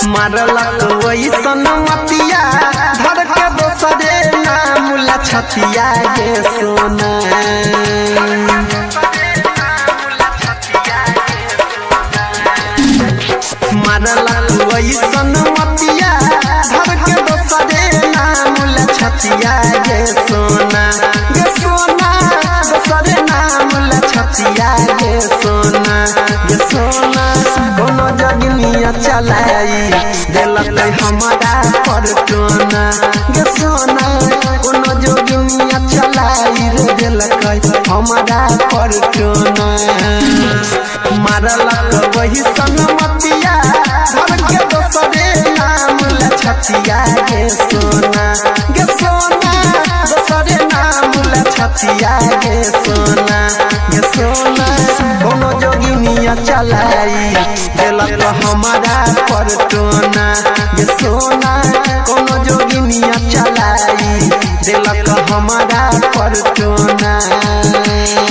मारलक वैसन मतिया धर के दोसरे नाम ला छतिया गे सोना मारलक वैसन मतिया धर के दोसरे नाम ला छतिया गे सोना दोसरे नाम ला छतिया गे सोना कोनो जगनिया चलाई दिलक हमारा पर टोना गे सोना कोनो जगनिया चलाई रे दिलक हमारा पर टोना मारलक वही सनमतिया धर के दोसरे नाम ला छतिया गे सोना दोसरे नाम ला छतिया गे सोना कोनो जोगिनिया चलाई दिलक हमारा पर टोना गे सोना कोनो जोगिनिया चलाई दिलक हमारा पर टोना।